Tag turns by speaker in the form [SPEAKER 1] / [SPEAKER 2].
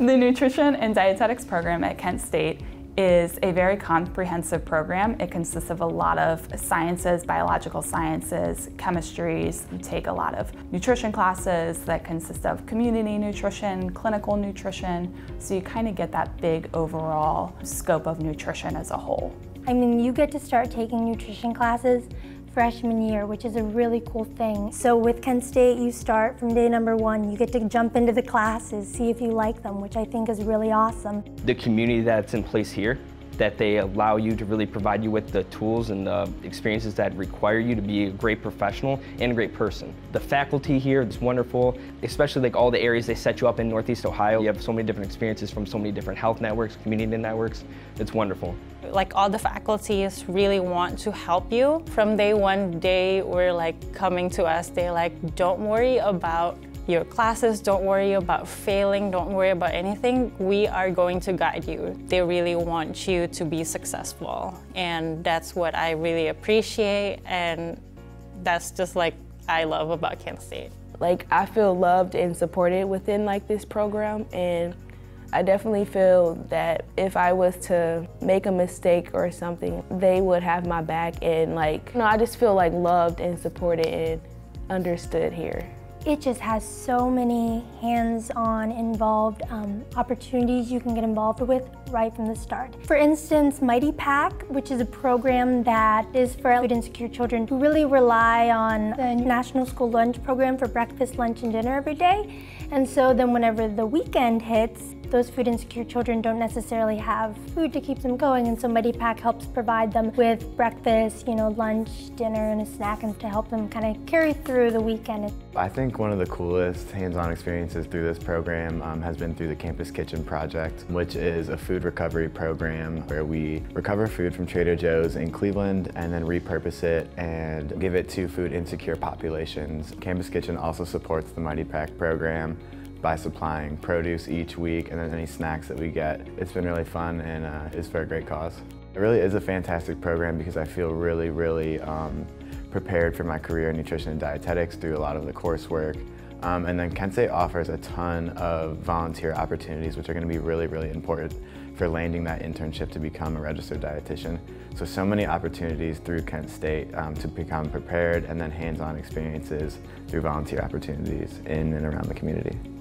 [SPEAKER 1] The Nutrition and Dietetics program at Kent State is a very comprehensive program. It consists of a lot of sciences, biological sciences, chemistries. You take a lot of nutrition classes that consist of community nutrition, clinical nutrition, so you kind of get that big overall scope of nutrition as a whole.
[SPEAKER 2] I mean, you get to start taking nutrition classes freshman year, which is a really cool thing. So with Kent State, you start from day number 1. You get to jump into the classes, see if you like them, which I think is really awesome.
[SPEAKER 3] The community that's in place here, that they allow you to really provide you with the tools and the experiences that require you to be a great professional and a great person. The faculty here is wonderful, especially like all the areas they set you up in Northeast Ohio. You have so many different experiences from so many different health networks, community networks. It's wonderful.
[SPEAKER 4] Like all the faculties really want to help you. From day 1, they were like coming to us, they're like, don't worry about your classes, don't worry about failing, don't worry about anything. We are going to guide you. They really want you to be successful. And that's what I really appreciate, and that's just like I love about Kent State.
[SPEAKER 5] Like, I feel loved and supported within like this program, and I definitely feel that if I was to make a mistake or something, they would have my back, and like, I just feel like loved and supported and understood here.
[SPEAKER 2] It just has so many hands-on involved opportunities you can get involved with right from the start. For instance, Mighty Pack, which is a program that is for food insecure children who really rely on the National School Lunch Program for breakfast, lunch, and dinner every day. And so then whenever the weekend hits, those food insecure children don't necessarily have food to keep them going, and so Mighty Pack helps provide them with breakfast, lunch, dinner, and a snack, and to help them kind of carry through the weekend.
[SPEAKER 6] I think one of the coolest hands-on experiences through this program has been through the Campus Kitchen Project, which is a food recovery program where we recover food from Trader Joe's in Cleveland and then repurpose it and give it to food insecure populations. Campus Kitchen also supports the Mighty Pack program by supplying produce each week and then any snacks that we get. It's been really fun, and it's for a great cause. It really is a fantastic program because I feel really prepared for my career in nutrition and dietetics through a lot of the coursework. And then Kent State offers a ton of volunteer opportunities, which are going to be really important for landing that internship to become a registered dietitian. So many opportunities through Kent State to become prepared, and then hands-on experiences through volunteer opportunities in and around the community.